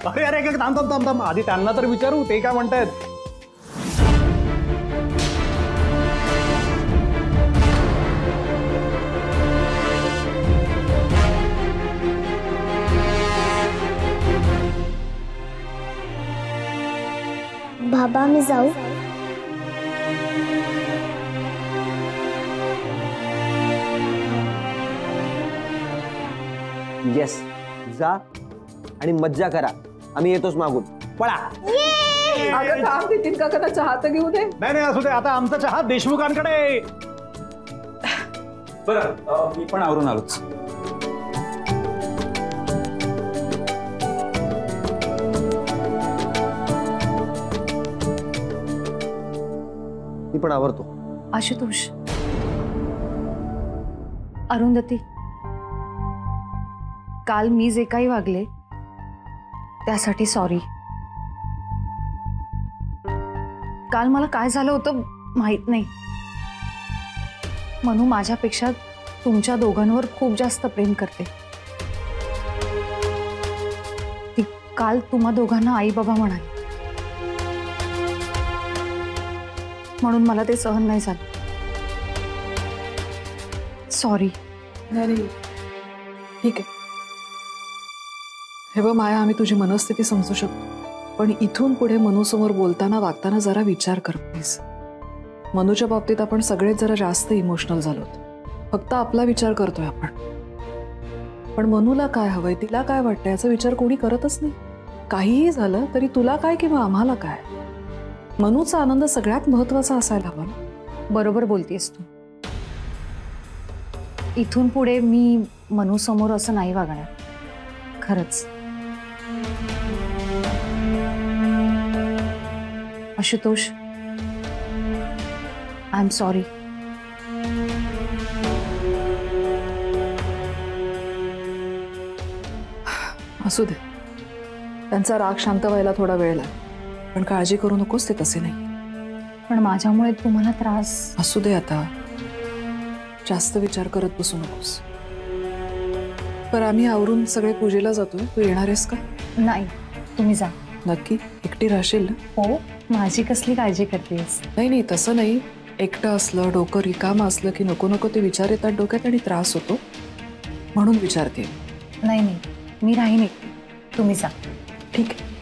अरे अरे थांब थांब थांब थांब, आधी त्यांना तर विचारू ते काय म्हणतायत. बाबा मी जाऊ? येस, जा आणि मज्जा करा. आम्ही येतोच मागून. पळा. अगं थांब, नितीन काकांना चहा तर घेऊ दे. नाही नाही असू दे, आता आमचा चहा देशमुखांकडे. बरं, मी पण आवरून आलोच. मी पण आवरतो. आशुतोष, अरुंधती, काल मी जे काही वागले त्यासाठी सॉरी. काल मला काय झालं होतं माहित नाही. मनू माझ्यापेक्षा तुमच्या दोघांवर खूप जास्त प्रेम करते. ती काल तुम्हा दोघांना आई बाबा म्हणाली, म्हणून मला ते सहन नाही झालं. सॉरी. नाही ठीक आहे. हे बघ माया, आम्ही तुझी मनस्थिती समजू शकतो, पण इथून पुढे मनूसमोर बोलताना वागताना जरा विचार कर प्लीज. मनूच्या बाबतीत आपण सगळेच जरा जास्त इमोशनल झालोत. फक्त आपला विचार करतोय आपण, पण मनूला काय हवंय, तिला काय वाटतं याचा विचार कोणी करतच नाही. काहीही झालं तरी तुला काय किंवा आम्हाला काय, मनूचा आनंद सगळ्यात महत्वाचा असायला हवा. बरोबर बोलतेस तू. इथून पुढे मी मनू समोर असं नाही वागणार, खरंच. Ashutosh, I am sorry. असू दे, त्यांचा राग शांत व्हायला थोडा वेळ लागेल, पण काळजी करू नकोस, ते तसे नाही. पण माझ्यामुळे तुम्हाला त्रास. असू दे, आता जास्त विचार करत बसू नकोस. पर आम्ही आवरून सगळे पूजेला जातोय. तू येणार आहेस का? नाही, तुम्ही जा. नक्की? एकटी राहशील ना? हो, माझी कसली काळजी करतेस? नाही नाही, तसं नाही. एकटं असलं, डोकं रिकामं असलं की नको नको ते विचार येतात डोक्यात आणि त्रास होतो, म्हणून विचारते. नाही नाही, मी राहीन एकटी. तुम्ही जा. ठीक आहे.